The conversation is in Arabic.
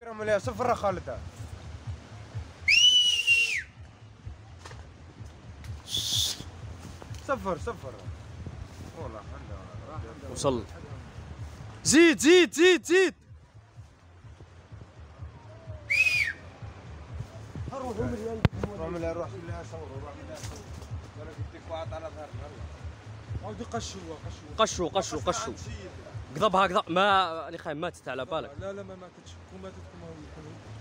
مليح صفر خالد. صفر والله. وصل. زيد روح مليح روح مليح صور روح مليح صور. انا قلت لك واحد على ظهر عاود قشوا قضبها ما اللي خايم ماتت على بالك. لا ما ماتتش، وماتت كما هو.